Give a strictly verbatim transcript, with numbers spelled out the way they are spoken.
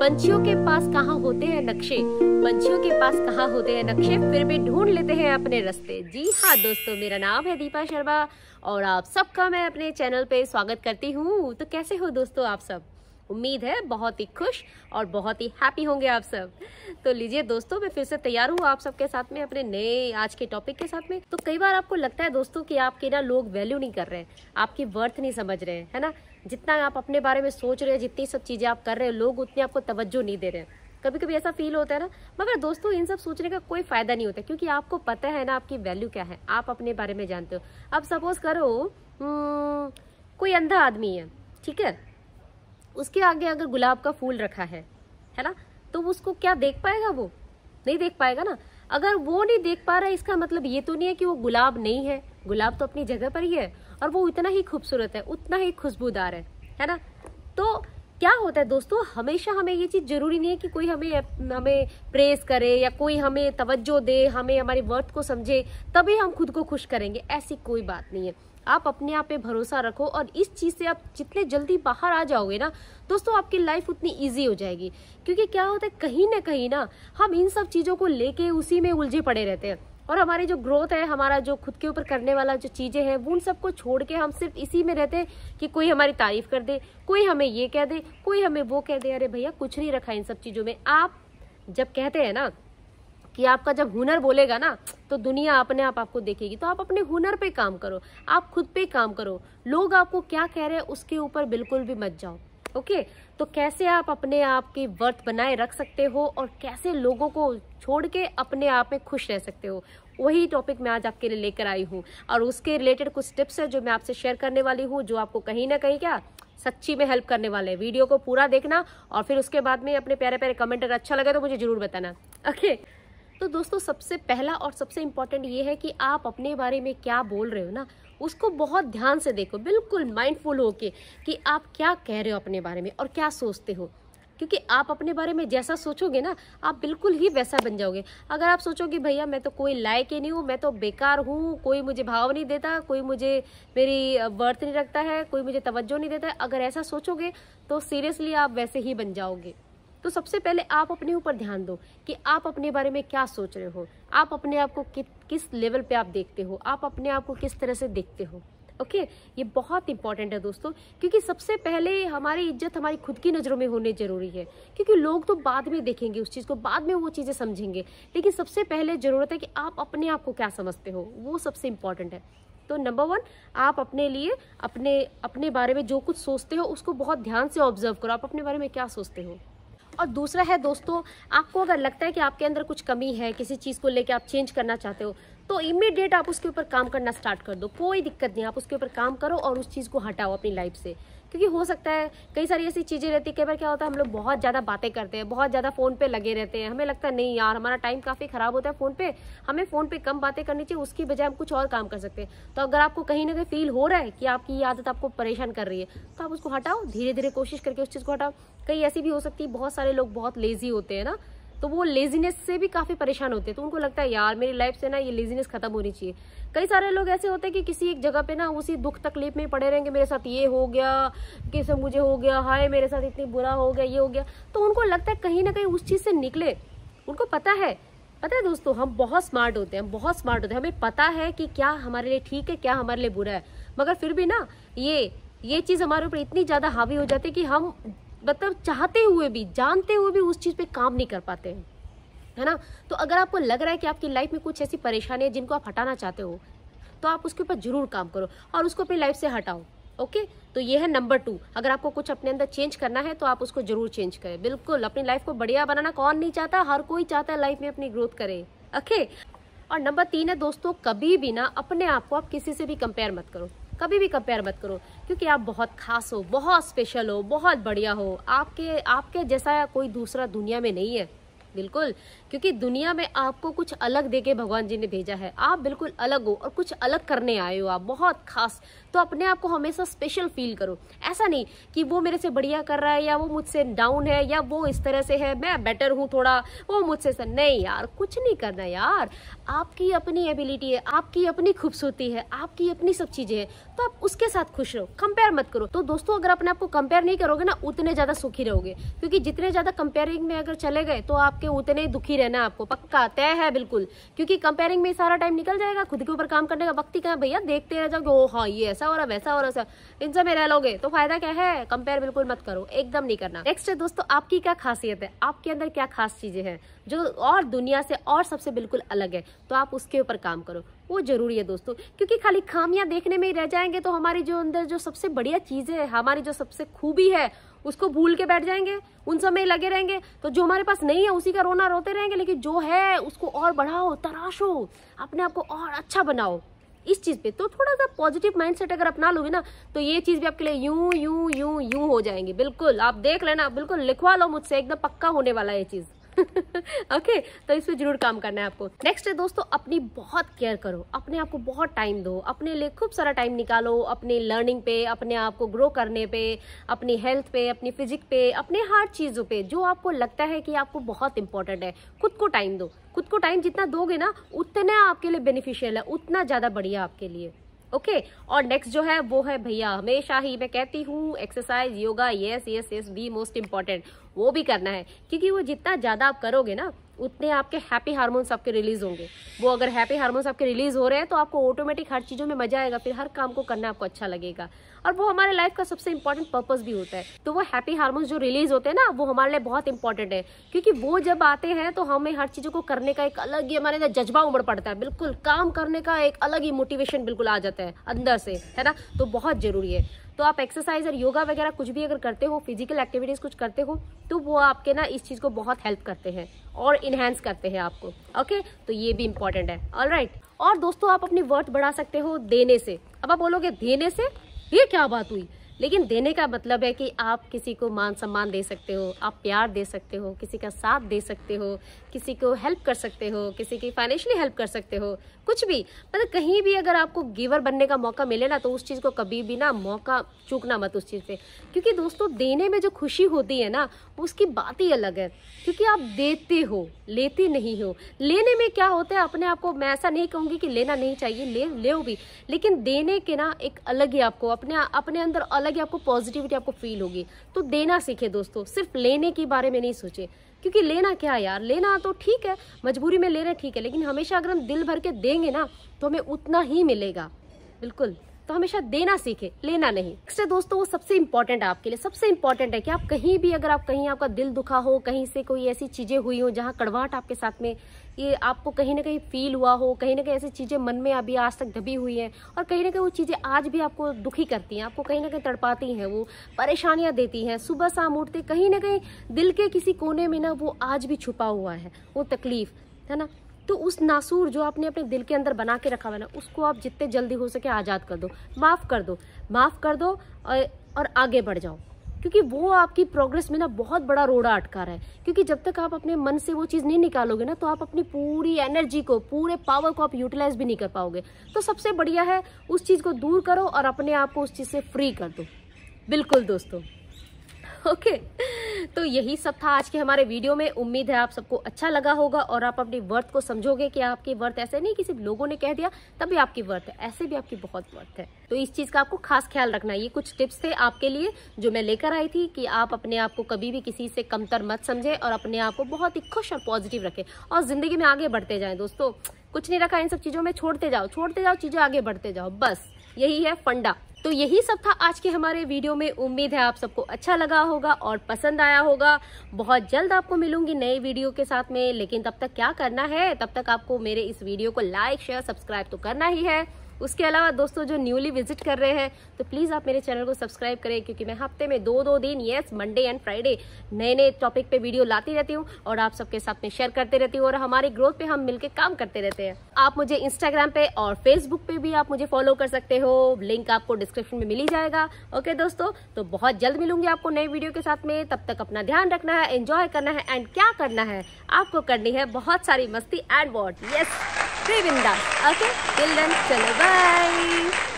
पंछियों के पास कहाँ होते हैं नक्शे, पंछियों के पास कहाँ होते हैं नक्शे, फिर भी ढूंढ लेते हैं अपने रास्ते। जी हाँ दोस्तों, मेरा नाम है दीपा शर्मा और आप सबका मैं अपने चैनल पे स्वागत करती हूँ। तो कैसे हो दोस्तों आप सब? उम्मीद है बहुत ही खुश और बहुत ही हैप्पी होंगे आप सब। तो लीजिए दोस्तों, मैं फिर से तैयार हूँ आप सबके साथ में अपने नए आज के टॉपिक के साथ में। तो कई बार आपको लगता है दोस्तों कि आपके ना लोग वैल्यू नहीं कर रहे हैं, आपकी वर्थ नहीं समझ रहे हैं, है ना। जितना आप अपने बारे में सोच रहे हैं, जितनी सब चीजें आप कर रहे हैं, लोग उतनी आपको तवज्जो नहीं दे रहे हैं। कभी कभी ऐसा फील होता है ना। मगर दोस्तों इन सब सोचने का कोई फायदा नहीं होता, क्योंकि आपको पता है ना आपकी वैल्यू क्या है, आप अपने बारे में जानते हो। अब सपोज करो कोई अंधा आदमी है, ठीक है, उसके आगे अगर गुलाब का फूल रखा है है ना, तो उसको क्या देख पाएगा? वो नहीं देख पाएगा ना। अगर वो नहीं देख पा रहा है, इसका मतलब ये तो नहीं है कि वो गुलाब नहीं है। गुलाब तो अपनी जगह पर ही है और वो इतना ही खूबसूरत है, उतना ही खुशबूदार है, है ना। तो क्या होता है दोस्तों, हमेशा हमें ये चीज जरूरी नहीं है कि कोई हमें हमें प्रेज करे या कोई हमें तवज्जो दे, हमें हमारी वर्थ को समझे तभी हम खुद को खुश करेंगे। ऐसी कोई बात नहीं है। आप अपने आप पे भरोसा रखो और इस चीज से आप जितने जल्दी बाहर आ जाओगे ना दोस्तों, आपकी लाइफ उतनी इजी हो जाएगी। क्योंकि क्या होता है, कहीं ना कहीं ना हम इन सब चीजों को लेके उसी में उलझे पड़े रहते हैं और हमारी जो ग्रोथ है, हमारा जो खुद के ऊपर करने वाला जो चीजें हैं, वो उन सबको छोड़ के हम सिर्फ इसी में रहते हैं कि कोई हमारी तारीफ कर दे, कोई हमें ये कह दे, कोई हमें वो कह दे। अरे भैया, कुछ नहीं रखा इन सब चीजों में। आप जब कहते हैं ना कि आपका जब हुनर बोलेगा ना तो दुनिया अपने आप आपको देखेगी। तो आप अपने हुनर पे काम करो, आप खुद पे काम करो। लोग आपको क्या कह रहे हैं उसके ऊपर बिल्कुल भी मत जाओ। ओके, तो कैसे आप अपने आप की वर्थ बनाए रख सकते हो और कैसे लोगों को छोड़ के अपने आप में खुश रह सकते हो, वही टॉपिक मैं आज आपके लिए लेकर आई हूँ। और उसके रिलेटेड कुछ टिप्स है जो मैं आपसे शेयर करने वाली हूँ, जो आपको कहीं ना कहीं क्या सच्ची में हेल्प करने वाले हैं। वीडियो को पूरा देखना और फिर उसके बाद में अपने प्यारे प्यारे कमेंट अगर अच्छा लगे तो मुझे जरूर बताना। ओके, तो दोस्तों सबसे पहला और सबसे इम्पोर्टेंट ये है कि आप अपने बारे में क्या बोल रहे हो ना, उसको बहुत ध्यान से देखो, बिल्कुल माइंडफुल होके कि आप क्या कह रहे हो अपने बारे में और क्या सोचते हो। क्योंकि आप अपने बारे में जैसा सोचोगे ना, आप बिल्कुल ही वैसा बन जाओगे। अगर आप सोचोगे भैया मैं तो कोई लायक ही नहीं हूँ, मैं तो बेकार हूँ, कोई मुझे भाव नहीं देता, कोई मुझे मेरी वर्थ नहीं रखता है, कोई मुझे तवज्जो नहीं देता है, अगर ऐसा सोचोगे तो सीरियसली आप वैसे ही बन जाओगे। तो सबसे पहले आप अपने ऊपर ध्यान दो कि आप अपने बारे में क्या सोच रहे हो, आप अपने आप को कि, किस लेवल पे आप देखते हो, आप अपने आप को किस तरह से देखते हो। ओके, ये बहुत इंपॉर्टेंट है दोस्तों, क्योंकि सबसे पहले हमारी इज्जत हमारी खुद की नज़रों में होनी जरूरी है। क्योंकि लोग तो बाद में देखेंगे उस चीज़ को, बाद में वो चीज़ें समझेंगे, लेकिन सबसे पहले ज़रूरत है कि आप अपने आप को क्या समझते हो, वो सबसे इम्पॉर्टेंट है। तो नंबर वन, आप अपने लिए अपने अपने बारे में जो कुछ सोचते हो उसको बहुत ध्यान से ऑब्जर्व करो, आप अपने बारे में क्या सोचते हो। और दूसरा है दोस्तों, आपको अगर लगता है कि आपके अंदर कुछ कमी है, किसी चीज़ को लेके आप चेंज करना चाहते हो, तो इमीडिएट आप उसके ऊपर काम करना स्टार्ट कर दो। कोई दिक्कत नहीं, आप उसके ऊपर काम करो और उस चीज़ को हटाओ अपनी लाइफ से। क्योंकि हो सकता है कई सारी ऐसी चीज़ें रहती है, कई बार क्या होता है हम लोग बहुत ज़्यादा बातें करते हैं, बहुत ज़्यादा फ़ोन पे लगे रहते हैं, हमें लगता है नहीं यार हमारा टाइम काफ़ी ख़राब होता है फ़ोन पे, हमें फ़ोन पे कम बातें करनी चाहिए, उसकी बजाय हम कुछ और काम कर सकते हैं। तो अगर आपको कहीं ना कहीं फील हो रहा है कि आपकी ये आदत आपको परेशान कर रही है, तो आप उसको हटाओ, धीरे धीरे कोशिश करके उस चीज़ को हटाओ। कई ऐसी भी हो सकती है, बहुत सारे लोग बहुत लेजी होते हैं ना, तो वो लेजीनेस से भी काफ़ी परेशान होते हैं, तो उनको लगता है यार मेरी लाइफ से ना ये लेजीनेस खत्म होनी चाहिए। कई सारे लोग ऐसे होते हैं कि किसी एक जगह पे ना उसी दुख तकलीफ में पड़े रहेंगे, मेरे साथ ये हो गया, किसे मुझे हो गया, हाय मेरे साथ इतनी बुरा हो गया, ये हो गया। तो उनको लगता है कहीं ना कहीं उस चीज़ से निकले। उनको पता है, पता है दोस्तों, हम बहुत स्मार्ट होते हैं, बहुत स्मार्ट होते हैं, हमें पता है कि क्या हमारे लिए ठीक है, क्या हमारे लिए बुरा है। मगर फिर भी ना ये ये चीज़ हमारे ऊपर इतनी ज़्यादा हावी हो जाती है कि हम मतलब चाहते हुए भी, जानते हुए भी उस चीज़ पे काम नहीं कर पाते हैं, है ना। तो अगर आपको लग रहा है कि आपकी लाइफ में कुछ ऐसी परेशानी है जिनको आप हटाना चाहते हो, तो आप उसके ऊपर जरूर काम करो और उसको अपनी लाइफ से हटाओ। ओके, तो ये है नंबर टू। अगर आपको कुछ अपने अंदर चेंज करना है तो आप उसको जरूर चेंज करें। बिल्कुल, अपनी लाइफ को बढ़िया बनाना कौन नहीं चाहता, हर कोई चाहता है लाइफ में अपनी ग्रोथ करे। ओके, और नंबर तीन है दोस्तों, कभी भी ना अपने आप को आप किसी से भी कंपेयर मत करो, कभी भी कंपेयर मत करो। क्योंकि आप बहुत खास हो, बहुत स्पेशल हो, बहुत बढ़िया हो, आपके आपके जैसा कोई दूसरा दुनिया में नहीं है। बिल्कुल, क्योंकि दुनिया में आपको कुछ अलग देके भगवान जी ने भेजा है। आप बिल्कुल अलग हो और कुछ अलग करने आए हो, आप बहुत खास। तो अपने आप को हमेशा स्पेशल फील करो। ऐसा नहीं कि वो मेरे से बढ़िया कर रहा है या वो मुझसे डाउन है या वो इस तरह से है, मैं बेटर हूँ थोड़ा, वो मुझसे से नहीं यार, कुछ नहीं करना यार। आपकी अपनी एबिलिटी है, आपकी अपनी खूबसूरती है, आपकी अपनी सब चीजें हैं, तो आप उसके साथ खुश रहो, कंपेयर मत करो। तो दोस्तों अगर अपने आप को कंपेयर नहीं करोगे ना, उतने ज्यादा सुखी रहोगे, क्योंकि जितने ज्यादा कंपेयरिंग में अगर चले गए तो आपके उतने ही दुखी रहना आपको, पक्का तय है बिल्कुल। क्योंकि कंपेयरिंग में सारा टाइम निकल जाएगा, खुद के ऊपर काम करने का वक्त ही कहाँ भैया, देखते रह जाओगे ओ हाँ ये ऐसा हो रहा वैसा हो रहा, इन सब में रह लोगे तो फायदा क्या है। कंपेयर बिल्कुल मत करो, एकदम नहीं करना। नेक्स्ट है दोस्तों, आपकी क्या खासियत है, आपके अंदर क्या खास चीजें हैं जो और दुनिया से और सबसे बिल्कुल अलग है, तो आप उसके ऊपर काम करो, वो जरूरी है दोस्तों। क्योंकि खाली खामियां देखने में ही रह जाएंगे तो हमारी जो अंदर जो सबसे बढ़िया चीजें है, हमारी जो सबसे खूबी है, उसको भूल के बैठ जाएंगे, उन सब में लगे रहेंगे। तो जो हमारे पास नहीं है उसी का रोना रोते रहेंगे, लेकिन जो है उसको और बढ़ाओ, तराशो, अपने आप को और अच्छा बनाओ। इस चीज पे तो थोड़ा सा पॉजिटिव माइंडसेट अगर अपना लोगे ना, तो ये चीज भी आपके लिए यूं यूं यूं यूं हो जाएंगी। बिल्कुल आप देख लेना, बिल्कुल लिखवा लो मुझसे, एकदम पक्का होने वाला है ये चीज। ओके तो इस पे जरूर काम करना है आपको। नेक्स्ट है दोस्तों, अपनी बहुत केयर करो, अपने आप को बहुत टाइम दो, अपने लिए खूब सारा टाइम निकालो, अपने लर्निंग पे, अपने आप को ग्रो करने पे, अपनी हेल्थ पे, अपनी फिजिक पे, अपने हर चीजों पे जो आपको लगता है कि आपको बहुत इंपॉर्टेंट है, खुद को टाइम दो। खुद को टाइम जितना दोगे ना, उतना आपके लिए बेनिफिशियल है, उतना ज्यादा बढ़िया आपके लिए। Okay okay? और नेक्स्ट जो है वो है भैया, हमेशा ही मैं कहती हूँ exercise, yoga, yes yes yes the most important, वो भी करना है। क्योंकि वो जितना ज्यादा आप करोगे ना, उतने आपके हैप्पी हार्मोन्स आपके रिलीज होंगे। वो अगर हैप्पी हार्मोन्स आपके रिलीज हो रहे हैं तो आपको ऑटोमेटिक हर चीजों में मजा आएगा, फिर हर काम को करना आपको अच्छा लगेगा, और वो हमारे लाइफ का सबसे इंपॉर्टेंट पर्पस भी होता है। तो वो हैप्पी हार्मोन्स जो रिलीज होते हैं ना, वो हमारे लिए बहुत इंपॉर्टेंट है, क्योंकि वो जब आते हैं तो हमें हर चीजों को करने का एक अलग ही हमारे अंदर जज्बा उमड़ पड़ता है, बिल्कुल काम करने का एक अलग ही मोटिवेशन बिल्कुल आ जाता है अंदर से, है ना। तो बहुत जरूरी है। तो आप एक्सरसाइज और योगा वगैरह कुछ भी अगर करते हो, फिजिकल एक्टिविटीज कुछ करते हो, तो वो आपके ना इस चीज को बहुत हेल्प करते हैं और इनहेंस करते हैं आपको। ओके तो ये भी इंपॉर्टेंट है। ऑलराइट और दोस्तों, आप अपनी वर्थ बढ़ा सकते हो देने से। अब आप बोलोगे देने से, ये क्या बात हुई, लेकिन देने का मतलब है कि आप किसी को मान सम्मान दे सकते हो, आप प्यार दे सकते हो, किसी का साथ दे सकते हो, किसी को हेल्प कर सकते हो, किसी की फाइनेंशियली हेल्प कर सकते हो, कुछ भी। मतलब कहीं भी अगर आपको गिवर बनने का मौका मिले ना, तो उस चीज़ को कभी भी ना मौका चूकना मत उस चीज़ पे। क्योंकि दोस्तों देने में जो खुशी होती है ना, उसकी बात ही अलग है, क्योंकि आप देते हो, लेते नहीं हो। लेने में क्या होता है, अपने आप को मैं ऐसा नहीं कहूँगी कि लेना नहीं चाहिए, ले ले भी, लेकिन देने के ना एक अलग ही आपको अपने अपने अंदर अलग ही आपको पॉजिटिविटी आपको फील होगी। तो देना सीखे दोस्तों, सिर्फ लेने के बारे में नहीं सोचे, क्योंकि लेना क्या यार, लेना तो ठीक है, मजबूरी में ले रहे ठीक है, लेकिन हमेशा अगर हम दिल भर के देंगे ना, तो हमें उतना ही मिलेगा। बिल्कुल, तो हमेशा देना सीखे, लेना नहीं। नेक्स्ट है दोस्तों, वो सबसे इंपॉर्टेंट है आपके लिए, सबसे इंपॉर्टेंट है कि आप कहीं भी अगर आप कहीं आपका दिल दुखा हो, कहीं से कोई ऐसी चीजें हुई हो जहाँ कड़वाहट आपके साथ में ये आपको कहीं ना कहीं फील हुआ हो, कहीं ना कहीं ऐसी चीजें मन में अभी आज तक दबी हुई हैं, और कहीं ना कहीं वो चीजें आज भी आपको दुखी करती हैं, आपको कहीं ना कहीं तड़पाती हैं, वो परेशानियां देती हैं, सुबह शाम उठते कहीं ना कहीं दिल के किसी कोने में ना वो आज भी छुपा हुआ है वो तकलीफ, है ना। तो उस नासूर जो आपने अपने दिल के अंदर बना के रखा हुआ है ना, उसको आप जितने जल्दी हो सके आजाद कर दो, माफ कर दो, माफ कर दो और, और आगे बढ़ जाओ। क्योंकि वो आपकी प्रोग्रेस में ना बहुत बड़ा रोड़ा अटका रहा है। क्योंकि जब तक आप अपने मन से वो चीज़ नहीं निकालोगे ना, तो आप अपनी पूरी एनर्जी को, पूरे पावर को आप यूटिलाइज भी नहीं कर पाओगे। तो सबसे बढ़िया है उस चीज़ को दूर करो और अपने आप को उस चीज़ से फ्री कर दो। बिल्कुल दोस्तों, ओके okay. तो यही सब था आज के हमारे वीडियो में। उम्मीद है आप सबको अच्छा लगा होगा और आप अपनी वर्थ को समझोगे कि आपकी वर्थ ऐसे नहीं कि सिर्फ लोगों ने कह दिया तभी आपकी वर्थ है, ऐसे भी आपकी बहुत वर्थ है। तो इस चीज का आपको खास ख्याल रखना है। ये कुछ टिप्स थे आपके लिए जो मैं लेकर आई थी कि आप अपने आप को कभी भी किसी से कमतर मत समझे और अपने आप को बहुत ही खुश और पॉजिटिव रखें और जिंदगी में आगे बढ़ते जाएं। दोस्तों कुछ नहीं रखा इन सब चीजों में, छोड़ते जाओ छोड़ते जाओ चीजें आगे बढ़ते जाओ, बस यही है फंडा। तो यही सब था आज के हमारे वीडियो में। उम्मीद है आप सबको अच्छा लगा होगा और पसंद आया होगा। बहुत जल्द आपको मिलूंगी नए वीडियो के साथ में, लेकिन तब तक क्या करना है, तब तक आपको मेरे इस वीडियो को लाइक शेयर सब्सक्राइब तो करना ही है। उसके अलावा दोस्तों जो न्यूली विजिट कर रहे हैं तो प्लीज़ आप मेरे चैनल को सब्सक्राइब करें, क्योंकि मैं हफ्ते में दो दो दिन यस मंडे एंड फ्राइडे नए नए टॉपिक पे वीडियो लाती रहती हूँ और आप सबके साथ में शेयर करते रहती हूँ और हमारी ग्रोथ पे हम मिलकर काम करते रहते हैं। आप मुझे इंस्टाग्राम पे और फेसबुक पे भी आप मुझे फॉलो कर सकते हो, लिंक आपको डिस्क्रिप्शन में मिल ही जाएगा। ओके दोस्तों, तो बहुत जल्द मिलूंगी आपको नई वीडियो के साथ में। तब तक अपना ध्यान रखना है, एंजॉय करना है एंड क्या करना है, आपको करनी है बहुत सारी मस्ती एंड वॉट यस बिंदास। ओके टिल देन, चलो बाय।